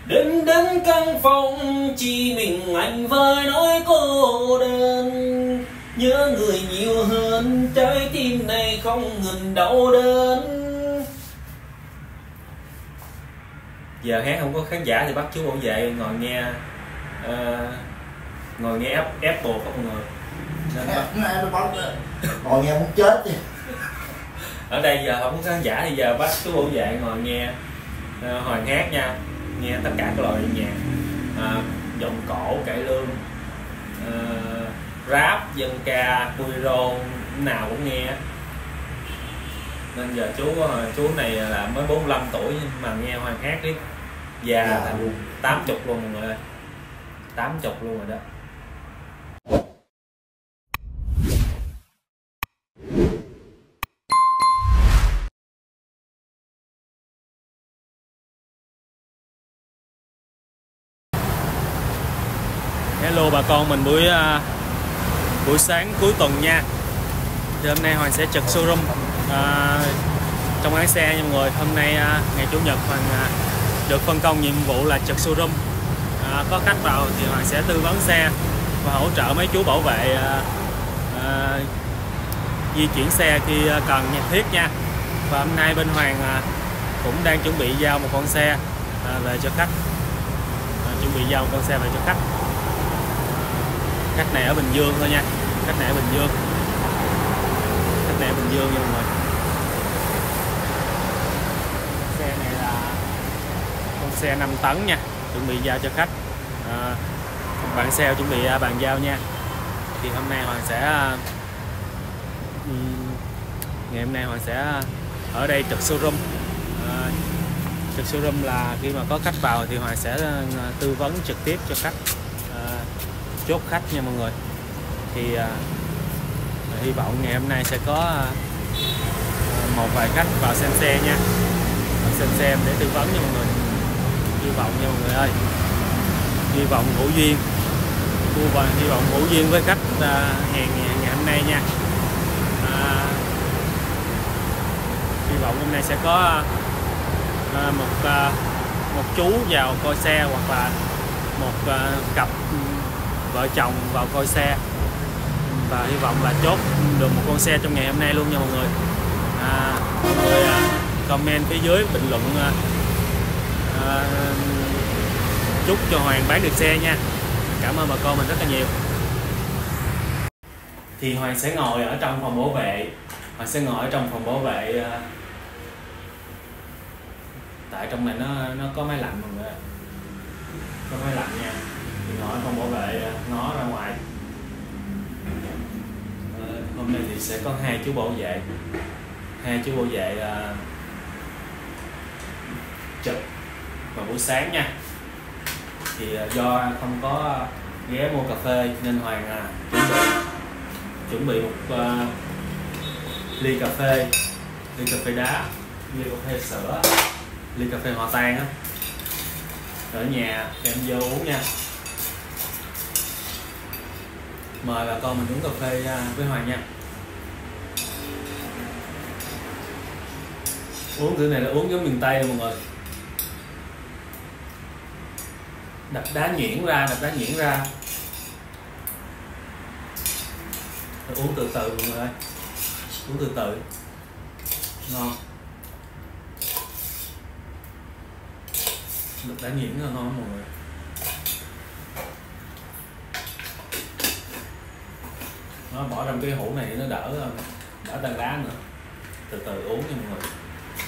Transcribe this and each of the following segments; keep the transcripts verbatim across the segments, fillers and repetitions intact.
Đêm đến căn phòng chỉ mình anh với nỗi cô đơn, nhớ người nhiều hơn, trái tim này không ngừng đau đớn. Giờ hát không có khán giả thì bắt chú bảo vệ ngồi nghe uh, ngồi nghe ép ép bộ không người ngồi nghe muốn chết chứ. Ở đây giờ không có khán giả thì giờ bắt chú bảo vệ ngồi nghe uh, Hoàng hát nha, nghe tất cả các loại nhạc, uh, giọng cổ, cải lương, uh, rap, dân ca, bolero, nào cũng nghe. Nên giờ chú chú này là mới bốn mươi lăm tuổi mà nghe Hoàng hát đi già dạ, thành luôn tám mươi luôn mọi người ơi, tám mươi luôn rồi đó. Hello bà con mình, buổi uh, buổi sáng cuối tuần nha. Thì hôm nay Hoàng sẽ trực showroom uh, trong bán xe nha mọi người. Hôm nay uh, ngày chủ nhật Hoàng uh, được phân công nhiệm vụ là trực showroom. Uh, có khách vào thì Hoàng sẽ tư vấn xe và hỗ trợ mấy chú bảo vệ uh, uh, di chuyển xe khi cần nhạc thiết nha. Và hôm nay bên Hoàng uh, cũng đang chuẩn bị giao một con xe uh, về cho khách. Uh, chuẩn bị giao một con xe về cho khách. Khách này ở Bình Dương thôi nha, khách này ở Bình Dương, khách này ở Bình Dương nha mọi người. Xe này là con xe năm tấn nha, chuẩn bị giao cho khách. À, bạn sale chuẩn bị bàn giao nha. Thì hôm nay Hoàng sẽ ngày hôm nay Hoàng sẽ ở đây trực showroom. À, trực showroom là khi mà có khách vào thì Hoàng sẽ tư vấn trực tiếp cho khách, à, chốt khách nha mọi người. Thì à, hy vọng ngày hôm nay sẽ có à, một vài khách vào xem xe nha, vào xem xem để tư vấn nha mọi người. Hy vọng nha mọi người ơi, hy vọng ngẫu duyên, hy vọng ngẫu duyên với khách à, hẹn ngày hôm nay nha. À, hy vọng hôm nay sẽ có à, một à, một chú vào coi xe, hoặc là một à, cặp vợ chồng vào coi xe, và hy vọng là chốt được một con xe trong ngày hôm nay luôn nha mọi người. À, mọi người à, comment phía dưới bình luận à, à, chúc cho Hoàng bán được xe nha. Cảm ơn bà con mình rất là nhiều. Thì Hoàng sẽ ngồi ở trong phòng bảo vệ, Hoàng sẽ ngồi ở trong phòng bảo vệ à, tại trong này nó nó có máy lạnh mọi người, có máy lạnh nha. Thì ngồi ở phòng bảo vệ ngó ra ngoài. À, hôm nay thì sẽ có hai chú bảo vệ, hai chú bảo vệ uh, trực vào buổi sáng nha. Thì uh, do không có ghé mua cà phê nên Hoàng uh, chuẩn bị chuẩn bị một uh, ly cà phê, ly cà phê đá, ly cà phê sữa, ly cà phê hòa tan á, ở nhà em vô uống nha. Mời bà con mình uống cà phê với Hoàng nha. Uống kiểu này là uống giống miền Tây mọi người. Đập đá nhuyễn ra, đập đá nhuyễn ra. Rồi uống từ từ mọi người ơi, uống từ từ, ngon. Đập đá nhuyễn là ngon mọi người. Nó bỏ trong cái hũ này nó đỡ đỡ tan đá nữa. Từ từ uống nha mọi người.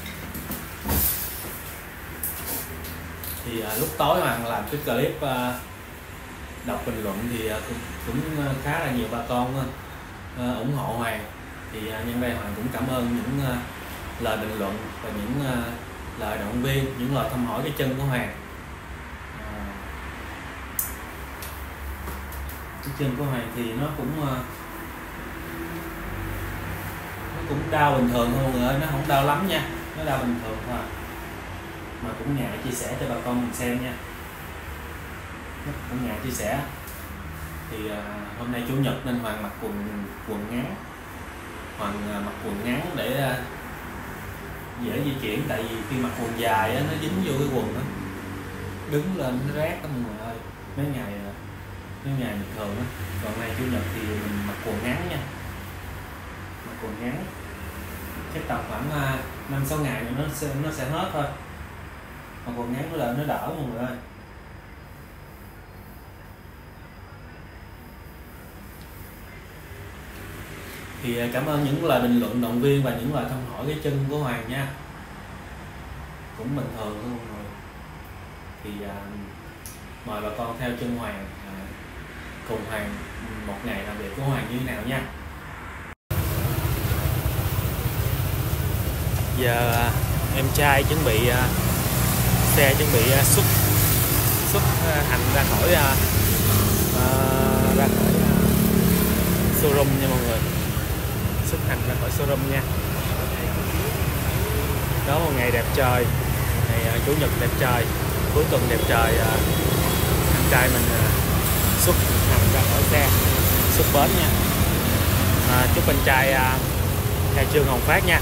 Thì à, lúc tối Hoàng làm cái clip à, đọc bình luận thì à, cũng, cũng khá là nhiều bà con à, ủng hộ Hoàng. Thì à, nhân đây Hoàng cũng cảm ơn những à, lời bình luận và những à, lời động viên, những lời thăm hỏi cái chân của Hoàng. À, cái chân của Hoàng thì nó cũng à, cũng đau bình thường thôi mọi người ơi, nó không đau lắm nha, nó đau bình thường thôi, mà cũng ngại chia sẻ cho bà con mình xem nha, cũng ngại chia sẻ. Thì à, hôm nay chủ nhật nên Hoàng mặc quần quần ngắn, Hoàng à, mặc quần ngắn để à, dễ di chuyển, tại vì khi mặc quần dài á, nó dính vô cái quần đó, đứng lên nó rát đó mọi người ơi. Mấy ngày mấy ngày bình thường á, còn ngày chủ nhật thì mình mặc quần ngắn nha, mặc quần ngắn chắc tầm khoảng năm sáu ngày nữa nó sẽ nó sẽ hết thôi. Mặc quần ngắn nó lên nó đỡ mọi người ơi. Thì cảm ơn những lời bình luận động viên và những lời thăm hỏi cái chân của Hoàng nha, cũng bình thường thôi mọi người. Thì à, mời bà con theo chân Hoàng à, cùng Hoàng một ngày làm việc của Hoàng như thế nào nha. Giờ à, em trai chuẩn bị à, xe chuẩn bị à, xuất xuất à, hành ra khỏi à, à, ra khỏi à, showroom nha mọi người, xuất hành ra khỏi showroom nha. Đó, một ngày đẹp trời, ngày uh, chủ nhật đẹp trời, cuối tuần đẹp trời, uh, anh trai mình uh, xuất hành ra khỏi xe, xuất bến nha. Uh, chúc anh trai uh, khai trương hồng phát nha.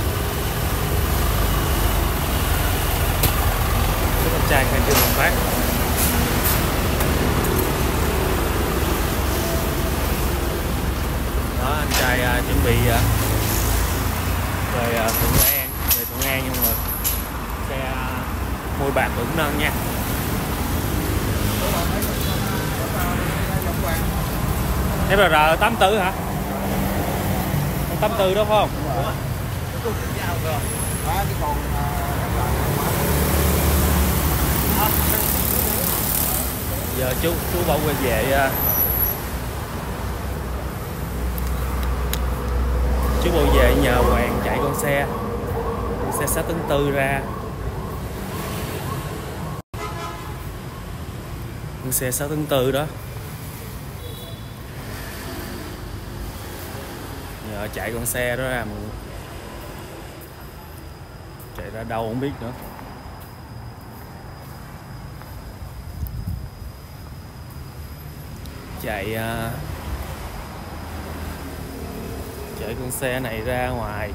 Chúc anh trai khai trương hồng phát. Đó, anh trai uh, chuẩn bị uh, về uh, Thuận An, về Thuận An nha mọi người. Xe uh, môi bạc vững nâng nha. ép rờ tám tư hả? tám tư đó phải không? Giờ chú chú bảo vệ về chú bảo vệ nhờ Hoàng chạy con xe con xe sáu tấn tư ra, con xe sáu tấn tư đó nhờ chạy con xe đó ra, chạy ra đâu không biết nữa. Chạy uh, chạy con xe này ra ngoài,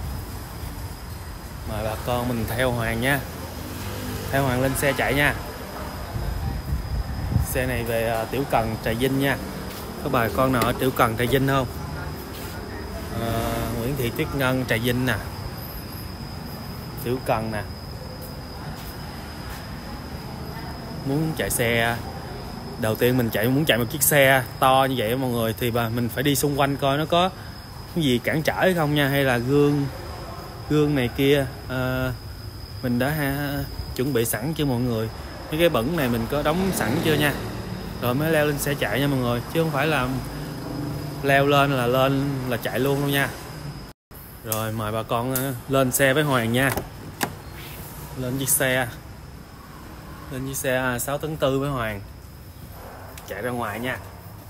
mời bà con mình theo Hoàng nha, theo Hoàng lên xe chạy nha. Xe này về uh, Tiểu Cần, Trà Vinh nha. Có bà con nào ở Tiểu Cần, Trà Vinh không? Uh, Nguyễn Thị Tuyết Ngân, Trà Vinh nè, Tiểu Cần nè. Muốn chạy xe, đầu tiên mình chạy muốn chạy một chiếc xe to như vậy mọi người, thì bà mình phải đi xung quanh coi nó có cái gì cản trở hay không nha, hay là gương gương này kia à, mình đã ha, chuẩn bị sẵn cho mọi người. Mấy cái bẩn này mình có đóng sẵn chưa nha, rồi mới leo lên xe chạy nha mọi người, chứ không phải là leo lên là lên là chạy luôn đâu nha. Rồi mời bà con lên xe với Hoàng nha, lên chiếc xe lên chiếc xe sáu tấn tư với Hoàng chạy ra ngoài nha.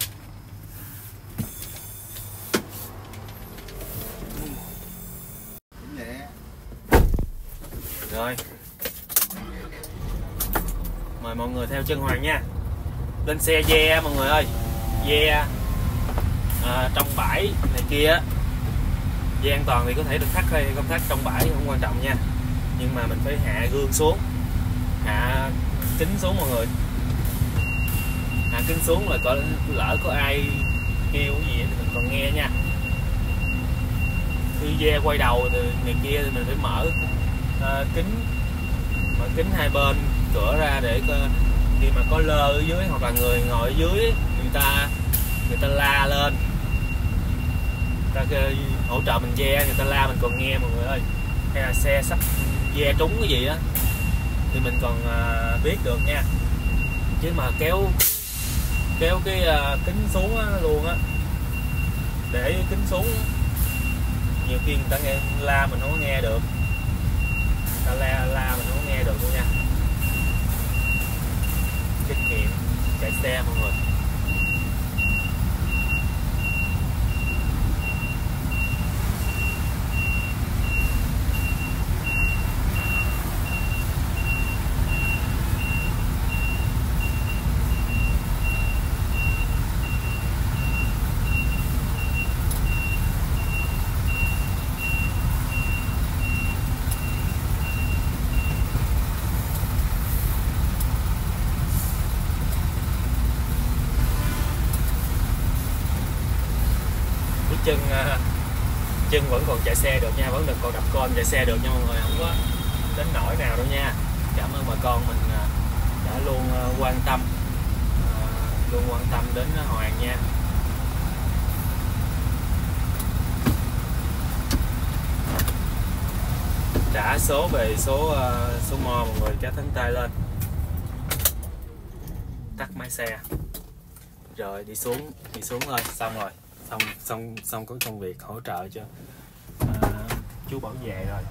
Rồi mời mọi người theo chân Hoàng nha, lên xe ve mọi người ơi, ve à, trong bãi này kia, ve an toàn thì có thể được thắt hay không thắt trong bãi không quan trọng nha, nhưng mà mình phải hạ gương xuống, hạ kính xuống mọi người, hạ kính xuống là có lỡ có ai kêu cái gì thì mình còn nghe nha. Khi ve quay đầu thì này kia thì mình phải mở à, kính mở kính hai bên cửa ra để khi mà có lơ ở dưới hoặc là người ngồi ở dưới người ta người ta la lên, người ta hỗ trợ mình ve, người ta la mình còn nghe mọi người ơi. Hay là xe sắp ve trúng cái gì á thì mình còn à, biết được nha, chứ mà kéo kéo cái à, kính xuống á, luôn á, để kính xuống nhiều khi người ta nghe la mình không có nghe được, người ta la la mình không có nghe được luôn nha. Kinh nghiệm chạy xe mọi người. chân uh, chân vẫn còn chạy xe được nha, vẫn được còn đập con chạy xe được nha mọi người, không có đến nỗi nào đâu nha. Cảm ơn bà con mình uh, đã luôn uh, quan tâm uh, luôn quan tâm đến Hoàng nha. Trả số về số uh, số mo mọi người, kéo thánh tay lên, tắt máy xe rồi đi xuống đi xuống thôi, xong rồi xong xong xong có công việc hỗ trợ cho uh, chú bảo vệ rồi.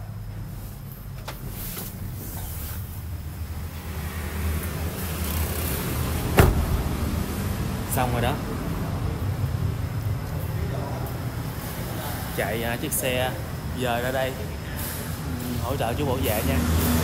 Xong rồi đó, chạy uh, chiếc xe giờ ra đây hỗ trợ chú bảo vệ nha.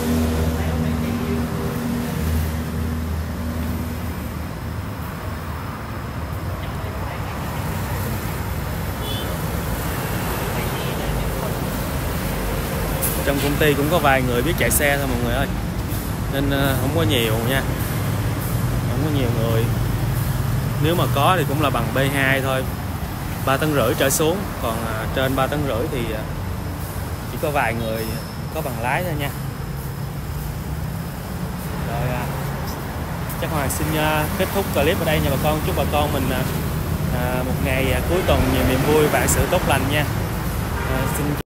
Trong công ty cũng có vài người biết chạy xe thôi mọi người ơi, nên không có nhiều nha, không có nhiều người. Nếu mà có thì cũng là bằng B hai thôi, ba tấn rưỡi trở xuống, còn trên ba tấn rưỡi thì chỉ có vài người có bằng lái thôi nha. Rồi chắc Hoàng xin kết thúc clip ở đây nha bà con. Chúc bà con mình một ngày cuối tuần nhiều niềm vui, vạn sự tốt lành nha. À, xin